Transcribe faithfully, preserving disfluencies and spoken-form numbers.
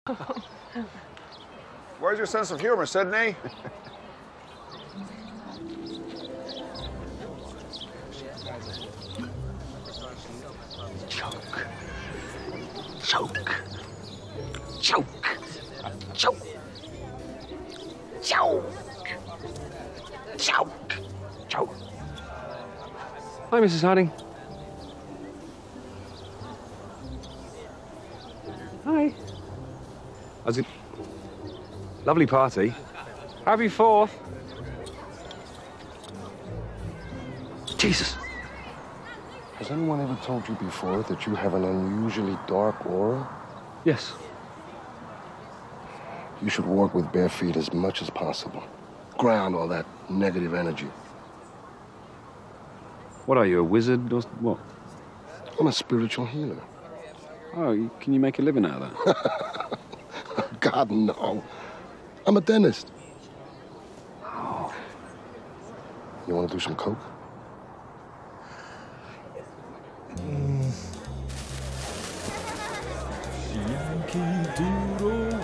Where's your sense of humor, Sydney? Choke. Choke. Choke. Choke. Choke. Choke. Choke. Hi, Missus Harding. Hi. How's it? Lovely party. Happy Fourth. Jesus. Has anyone ever told you before that you have an unusually dark aura? Yes. You should walk with bare feet as much as possible. Ground all that negative energy. What are you, a wizard or what? I'm a spiritual healer. Oh, you- can you make a living out of that? God, no. I'm a dentist. Oh. You want to do some coke? Yankee Doodle